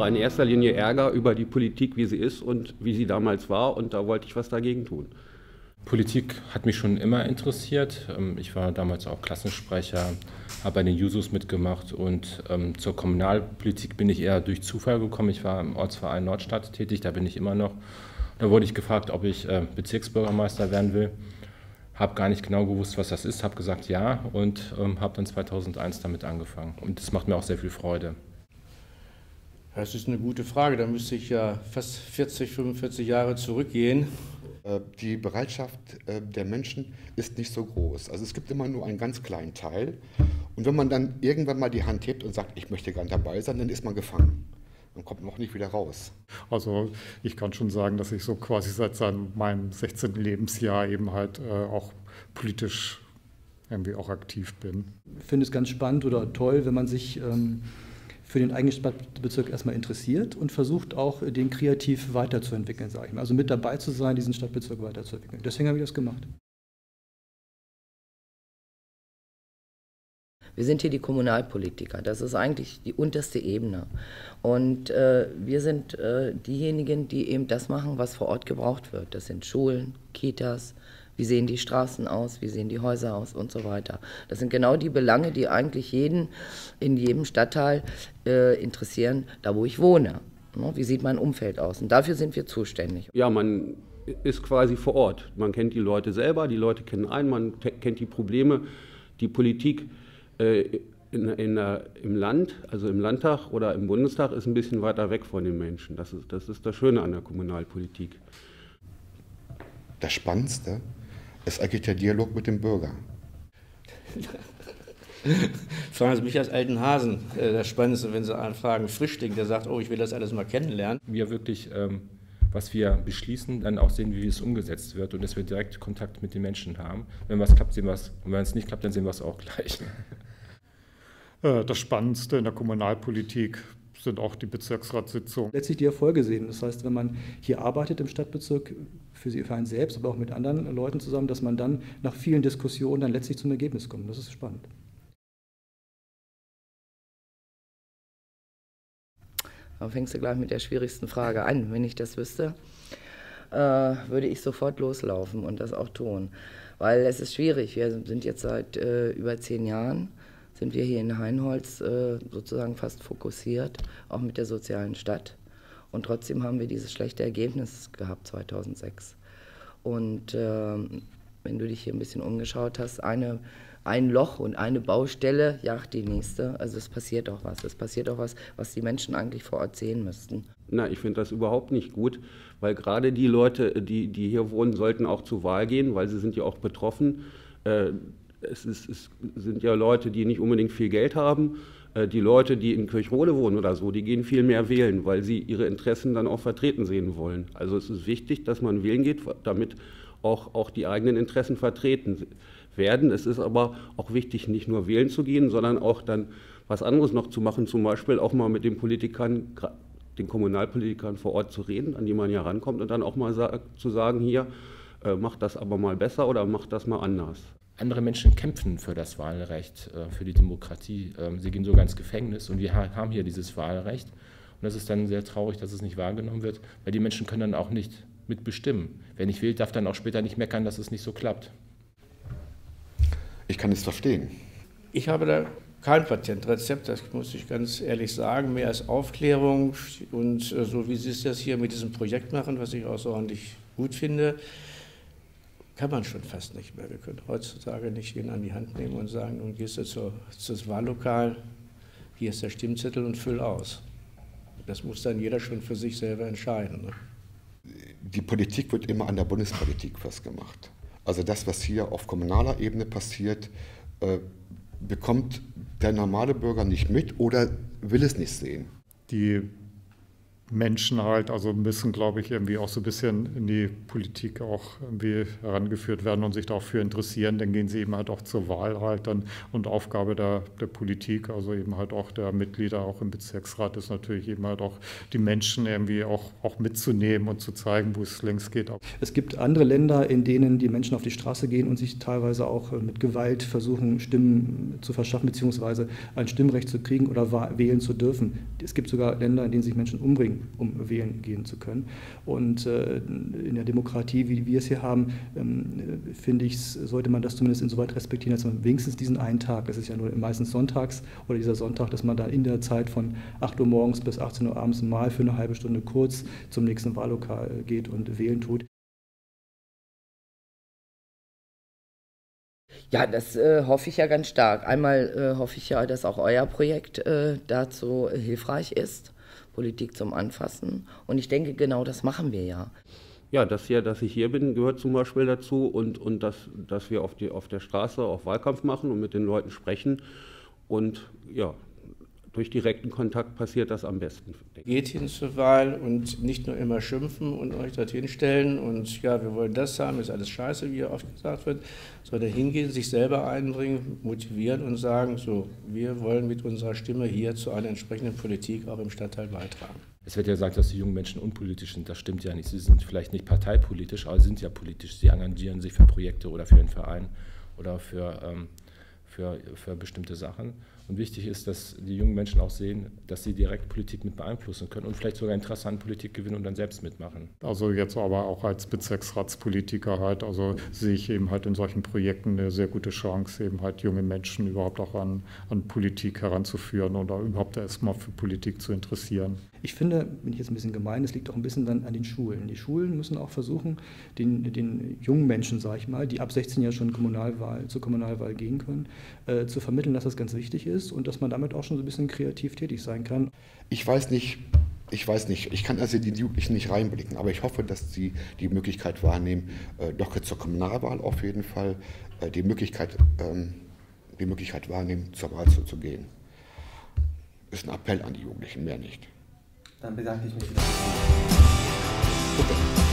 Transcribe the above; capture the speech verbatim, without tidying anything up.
war in erster Linie Ärger über die Politik, wie sie ist und wie sie damals war. Und da wollte ich was dagegen tun. Politik hat mich schon immer interessiert. Ich war damals auch Klassensprecher, habe bei den Jusos mitgemacht und ähm, zur Kommunalpolitik bin ich eher durch Zufall gekommen. Ich war im Ortsverein Nordstadt tätig, da bin ich immer noch. Da wurde ich gefragt, ob ich äh, Bezirksbürgermeister werden will. Habe gar nicht genau gewusst, was das ist, habe gesagt ja und ähm, habe dann zweitausendeins damit angefangen. Und das macht mir auch sehr viel Freude. Das ist eine gute Frage. Da müsste ich ja fast vierzig, fünfundvierzig Jahre zurückgehen. Die Bereitschaft der Menschen ist nicht so groß. Also es gibt immer nur einen ganz kleinen Teil. Und wenn man dann irgendwann mal die Hand hebt und sagt, ich möchte gern dabei sein, dann ist man gefangen. Man kommt noch nicht wieder raus. Also ich kann schon sagen, dass ich so quasi seit meinem sechzehnten Lebensjahr eben halt äh, auch politisch irgendwie auch aktiv bin. Ich finde es ganz spannend oder toll, wenn man sich ähm, für den eigenen Stadtbezirk erstmal interessiert und versucht auch, den kreativ weiterzuentwickeln, sage ich mal. Also mit dabei zu sein, diesen Stadtbezirk weiterzuentwickeln. Deswegen habe ich das gemacht. Wir sind hier die Kommunalpolitiker, das ist eigentlich die unterste Ebene. Und äh, wir sind äh, diejenigen, die eben das machen, was vor Ort gebraucht wird. Das sind Schulen, Kitas, wie sehen die Straßen aus, wie sehen die Häuser aus und so weiter. Das sind genau die Belange, die eigentlich jeden in jedem Stadtteil äh, interessieren, da wo ich wohne. Ne? Wie sieht mein Umfeld aus? Und dafür sind wir zuständig. Ja, man ist quasi vor Ort. Man kennt die Leute selber, die Leute kennen einen, man kennt die Probleme, die Politik. In, in der, im Land, also im Landtag oder im Bundestag, ist ein bisschen weiter weg von den Menschen. Das ist, das ist das Schöne an der Kommunalpolitik. Das Spannendste ist eigentlich der Dialog mit dem Bürger. Fragen Sie mich als alten Hasen. Das Spannendste, wenn Sie anfragen, Frischling, der sagt, oh, ich will das alles mal kennenlernen. Wir wirklich, ähm, was wir beschließen, dann auch sehen, wie es umgesetzt wird und dass wir direkt Kontakt mit den Menschen haben. Wenn was klappt, sehen wir es. Und wenn es nicht klappt, dann sehen wir es auch gleich. Das Spannendste in der Kommunalpolitik sind auch die Bezirksratssitzungen. Letztlich die Erfolge sehen. Das heißt, wenn man hier arbeitet im Stadtbezirk, für, sie, für einen selbst, aber auch mit anderen Leuten zusammen, dass man dann nach vielen Diskussionen dann letztlich zum Ergebnis kommt. Das ist spannend. Da fängst du gleich mit der schwierigsten Frage an. Wenn ich das wüsste, äh, würde ich sofort loslaufen und das auch tun. Weil es ist schwierig. Wir sind jetzt seit äh, über zehn Jahren sind wir hier in Hainholz äh, sozusagen fast fokussiert, auch mit der sozialen Stadt. Und trotzdem haben wir dieses schlechte Ergebnis gehabt zweitausendsechs. Und äh, wenn du dich hier ein bisschen umgeschaut hast, eine, ein Loch und eine Baustelle jagt die nächste. Also es passiert auch was. Es passiert auch was, was die Menschen eigentlich vor Ort sehen müssten. Na, ich finde das überhaupt nicht gut, weil gerade die Leute, die, die hier wohnen, sollten auch zur Wahl gehen, weil sie sind ja auch betroffen. Äh, Es, ist, es sind ja Leute, die nicht unbedingt viel Geld haben. Die Leute, die in Kirchrode wohnen oder so, die gehen viel mehr wählen, weil sie ihre Interessen dann auch vertreten sehen wollen. Also es ist wichtig, dass man wählen geht, damit auch, auch die eigenen Interessen vertreten werden. Es ist aber auch wichtig, nicht nur wählen zu gehen, sondern auch dann was anderes noch zu machen, zum Beispiel auch mal mit den Politikern, den Kommunalpolitikern vor Ort zu reden, an die man ja rankommt und dann auch mal sa- zu sagen, hier, äh, macht das aber mal besser oder macht das mal anders. Andere Menschen kämpfen für das Wahlrecht, für die Demokratie. Sie gehen sogar ins Gefängnis und wir haben hier dieses Wahlrecht. Und das ist dann sehr traurig, dass es nicht wahrgenommen wird, weil die Menschen können dann auch nicht mitbestimmen. Wer nicht wählt, darf dann auch später nicht meckern, dass es nicht so klappt. Ich kann es verstehen. Ich habe da kein Patentrezept, das muss ich ganz ehrlich sagen, mehr als Aufklärung und so wie Sie es das hier mit diesem Projekt machen, was ich außerordentlich gut finde, kann man schon fast nicht mehr. Wir können heutzutage nicht jeden an die Hand nehmen und sagen, nun gehst du zur, zum Wahllokal, hier ist der Stimmzettel und füll aus. Das muss dann jeder schon für sich selber entscheiden. Ne? Die Politik wird immer an der Bundespolitik festgemacht. Also das, was hier auf kommunaler Ebene passiert, äh, bekommt der normale Bürger nicht mit oder will es nicht sehen. Die Menschen halt, also müssen, glaube ich, irgendwie auch so ein bisschen in die Politik auch irgendwie herangeführt werden und sich dafür interessieren. Dann gehen sie eben halt auch zur Wahl halt dann und Aufgabe der, der Politik, also eben halt auch der Mitglieder, auch im Bezirksrat, ist natürlich eben halt auch die Menschen irgendwie auch, auch mitzunehmen und zu zeigen, wo es längst geht. Es gibt andere Länder, in denen die Menschen auf die Straße gehen und sich teilweise auch mit Gewalt versuchen, Stimmen zu verschaffen, beziehungsweise ein Stimmrecht zu kriegen oder wählen zu dürfen. Es gibt sogar Länder, in denen sich Menschen umbringen, um wählen gehen zu können. Und äh, in der Demokratie, wie wir es hier haben, ähm, finde ich, sollte man das zumindest insoweit respektieren, dass man wenigstens diesen einen Tag, das ist ja nur meistens sonntags oder dieser Sonntag, dass man da in der Zeit von acht Uhr morgens bis achtzehn Uhr abends mal für eine halbe Stunde kurz zum nächsten Wahllokal geht und wählen tut. Ja, das äh, hoffe ich ja ganz stark. Einmal äh, hoffe ich ja, dass auch euer Projekt äh, dazu äh, hilfreich ist. Politik zum Anfassen. Und ich denke, genau das machen wir ja. Ja, das hier, dass ich hier bin, gehört zum Beispiel dazu und, und dass, dass wir auf, die, auf der Straße auch Wahlkampf machen und mit den Leuten sprechen. Und ja, durch direkten Kontakt passiert das am besten. Geht hin zur Wahl und nicht nur immer schimpfen und euch dorthin stellen und ja, wir wollen das haben, ist alles scheiße, wie ja oft gesagt wird, sondern hingehen, sich selber einbringen, motivieren und sagen, so, wir wollen mit unserer Stimme hier zu einer entsprechenden Politik auch im Stadtteil beitragen. Es wird ja gesagt, dass die jungen Menschen unpolitisch sind. Das stimmt ja nicht. Sie sind vielleicht nicht parteipolitisch, aber sie sind ja politisch. Sie engagieren sich für Projekte oder für einen Verein oder für, ähm, für, für bestimmte Sachen. Und wichtig ist, dass die jungen Menschen auch sehen, dass sie direkt Politik mit beeinflussen können und vielleicht sogar Interesse an Politik gewinnen und dann selbst mitmachen. Also jetzt aber auch als Bezirksratspolitiker halt, also sehe ich eben halt in solchen Projekten eine sehr gute Chance, eben halt junge Menschen überhaupt auch an, an Politik heranzuführen oder überhaupt erstmal für Politik zu interessieren. Ich finde, bin ich jetzt ein bisschen gemein, es liegt auch ein bisschen dann an den Schulen. Die Schulen müssen auch versuchen, den, den jungen Menschen, sage ich mal, die ab sechzehn Jahren schon Kommunalwahl, zur Kommunalwahl gehen können, äh, zu vermitteln, dass das ganz wichtig ist und dass man damit auch schon so ein bisschen kreativ tätig sein kann. Ich weiß nicht, ich weiß nicht, ich kann also die Jugendlichen nicht reinblicken, aber ich hoffe, dass sie die Möglichkeit wahrnehmen, äh, doch zur Kommunalwahl auf jeden Fall, äh, die Möglichkeit, ähm, die Möglichkeit wahrnehmen, zur Wahl zu, zu gehen. Ist ein Appell an die Jugendlichen, mehr nicht. Dann bedanke ich mich wieder. Bitte.